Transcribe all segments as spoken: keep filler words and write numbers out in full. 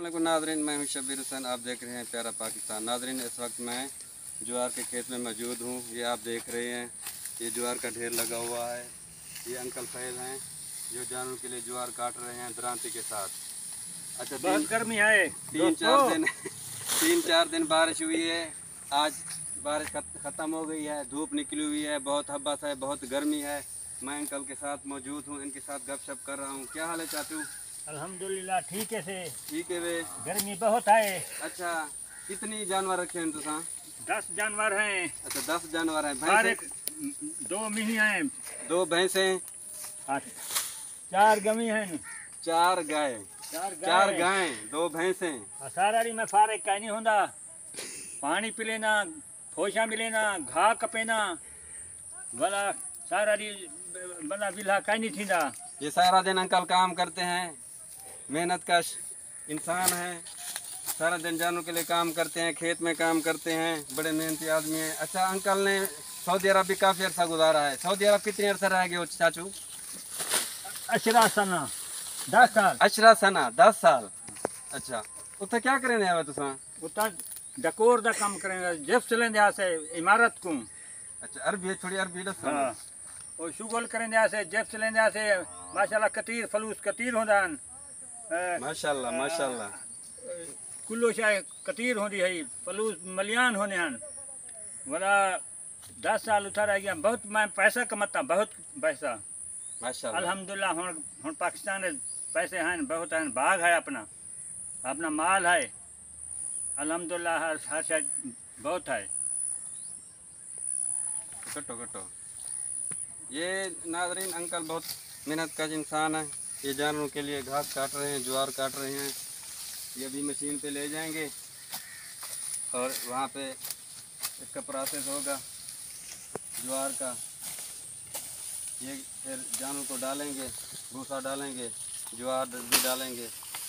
अस्सलाम नाज़रीन, मैं हूं शब्बीर हुसैन। आप देख रहे हैं प्यारा पाकिस्तान। नाज़रीन, इस वक्त मैं ज्वार के खेत में मौजूद हूं। ये आप देख रहे हैं, ये ज्वार का ढेर लगा हुआ है। ये अंकल फैल हैं जो जानवरों के लिए ज्वार काट रहे हैं दरांती के साथ। अच्छा, बहुत गर्मी है। तीन चार दिन तीन चार दिन बारिश हुई है। आज बारिश ख़त्म हो गई है, धूप निकली हुई है, बहुत हब्बस है, बहुत गर्मी है। मैं अंकल के साथ मौजूद हूँ, इनके साथ गपशप कर रहा हूँ। क्या हाल है चाचू? अल्हम्दुलिल्लाह ठीक है से। ठीक है वे। गर्मी बहुत है। अच्छा, कितनी जानवर रखे हैं तुसा? दस जानवर हैं। अच्छा, दस जानवर हैं। भैंस दो मिही हैं, दो भैंसें, चार गमी हैं, चार गाय, चार चार गाय, दो भैंसें। सारा दी मैं फारे कहीं नहीं होंदा। पानी पी लेना, फोशा मिलेना, घा कपेना, वाला सारा दी बना बिल्हा कहीं नहीं थींदा। ये सारा दिन अंकल काम करते हैं, मेहनत कश इंसान है। सारा दिन जानवरों के लिए काम करते हैं, खेत में काम करते हैं, बड़े मेहनती आदमी हैं। अच्छा, अंकल ने सऊदी अरब भी काफ़ी अर्सा गुजारा है। सऊदी अरब कितने अर्सा रह गए हो चाचू? अशरा सना दस साल। अशरा सना दस साल। अच्छा, उत्थे क्या करने आवे तुसा? उतना डकोर दा काम करेंगे, जिप्स लेंदे से इमारत को। अच्छा, अरबी थोड़ी अरबी दसो। हाँ, और शुगल करेंदे से जिप्स लेंदे से माशाल्लाह कतीर फलूस कतीर होंदान। माशाल्लाह माशाल्लाह। कुल्लो शाय कतीर होंदी है, फलूस मलियान होने हन। वला दस साल उठा रह गया, बहुत मैं पैसा कमाता, बहुत पैसा माशाल्लाह। अल्हम्दुलिल्लाह। हुन हुन पाकिस्तान में पैसे हैं, बहुत हैं, बाग है, अपना अपना माल है अल्हम्दुलिल्लाह। हर हर शायद बहुत है। कटो कटो। ये नाज़रीन, अंकल बहुत मेहनत का इंसान है। ये जानवरों के लिए घास काट रहे हैं, ज्वार काट रहे हैं। ये भी मशीन पे ले जाएंगे और वहाँ पे इसका प्रोसेस होगा ज्वार का। ये फिर जानवरों को डालेंगे, भूसा डालेंगे, ज्वार भी डालेंगे।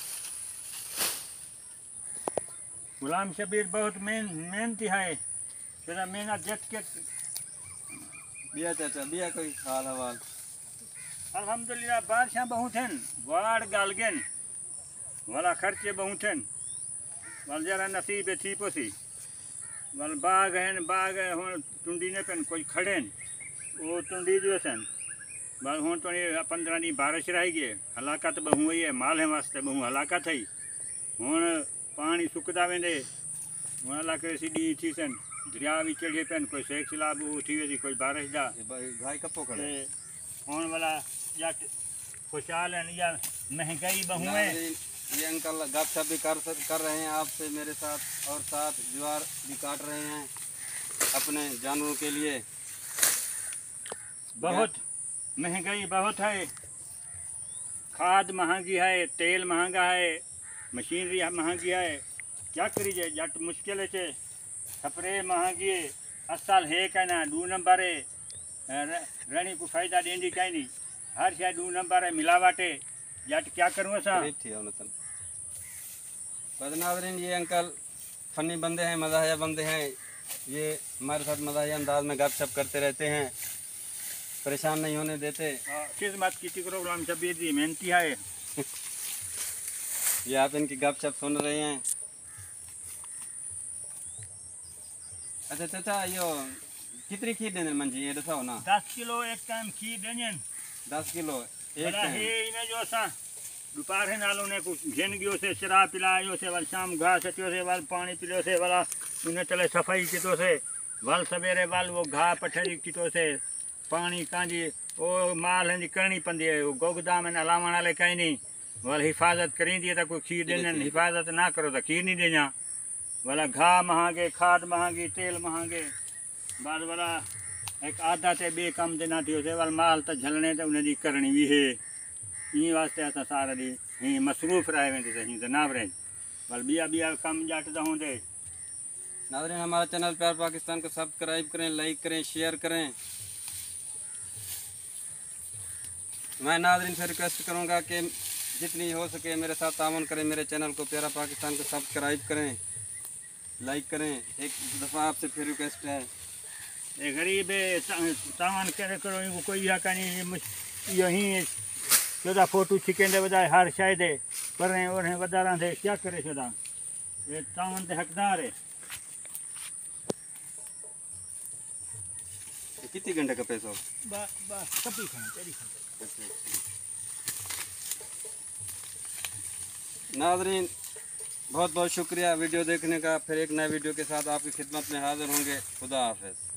गुलाम शबीर बहुत मेहन मेहनती है, तेरा मेहनत देख के। बिया चाचा, बिया कोई हाल हवाल? अल्हम्दुलिल्लाह बारिशां बहुत हैं, वाड़ गालगन वाला खर्चे बहुत हैं। वाल जरा नसीब थी पोसी वाल बाग हैं, बाग है हुन टुंडी ने पेन कोई खड़े वो टुंडी जो सन वाल हुन तो पंद्रह दी बारिश रह गई, हलाकत बहु हुई है, माल है वास्ते बहु हलाकत है। हुन पानी सुकदा वेंदे, हुन अल्लाह करे सी डी थी सन, दरिया भी चढ़े पेन, कोई सेक सलाब उठी वे कोई बारिश दा घाई कपो खड़े। हुन वाला जट खुशहाल है या महंगाई बहु है। ये अंकल गपशप भी कर कर रहे हैं आपसे मेरे साथ, और साथ ज्वार भी काट रहे हैं अपने जानवरों के लिए। बहुत महंगाई बहुत है, खाद महंगी है, तेल महंगा है, मशीनरी महंगी है। क्या करीजे जट मुश्किल है, स्प्रे महंगी है, असल है क्या ना दो नंबर है, रणी को फायदा देंदी कहीं नहीं, हर शायद दो नंबर है, मिलावट है। जट क्या करूँ सा? नाज़रीन, ये अंकल फनी बंदे हैं, मज़ाहिया बंदे हैं। ये हमारे साथ मज़ाहिया अंदाज में गपशप करते रहते हैं, परेशान नहीं होने देते। किस बात की प्रोग्राम शबीर दी मेहनती है। ये आप इनकी गपशप सुन रहे हैं। अच्छा चाचा, यो कितनी खीर देने मंजी ये दसाओ ना? दस किलो एक टाइम खीर देने। दस किलो एक बड़ा टाइम। है इन्हें जो सा दोपहर है नालों ने कुछ घेन गयो से शराब पिलायो से, वाल शाम घास हटियो से, वाल पानी पिलो से, वाला उन्हें चले सफाई कितो से, वाल सवेरे वाल वो घा पठरी कितो से, पानी कांजी वो माल है करनी पंदी है। वो गोगदाम है अलावण वाले कहीं नहीं, वाल हिफाजत करी दिए तो कोई खीर देने, हिफाजत ना करो तो खीर नहीं देना। वाला घा महंगे, खाद महंगी, तेल महंगे, बाद वाला एक आधा से बे कम देना थी उसे, वाल माल तो झलने तो उन्हें दी करनी भी है। यही वास्ते असां सारा दी यहीं मसरूफ़ रहे वेंदे सही तो ना रहे, बल बिया बिया कम जट तो होंदे। नाज़रीन, हमारा चैनल प्यार पाकिस्तान को सब्सक्राइब करें, लाइक करें, शेयर करें। मैं नाज़रीन से रिक्वेस्ट करूंगा कि जितनी हो सके मेरे साथ तामुन करें, मेरे चैनल को प्यारा पाकिस्तान को सब्सक्राइब करें, लाइक करें। एक दफ़ा आपसे फिर रिक्वेस्ट है, ये गरीब है तावन करे करो, इनको कोई या कहीं यहीं चौदह फोटो छिकेंदे बजाय हर शायद पर और वधारा थे क्या करे छोड़ा ये तावन ते हकदार है। ये कितने घंटे का पैसा हो? बस बस कपी खान तेरी खान। अच्छा, अच्छा। नाज़रीन बहुत बहुत शुक्रिया वीडियो देखने का। फिर एक नए वीडियो के साथ आपकी खिदमत में हाजिर होंगे। खुदा हाफिज़।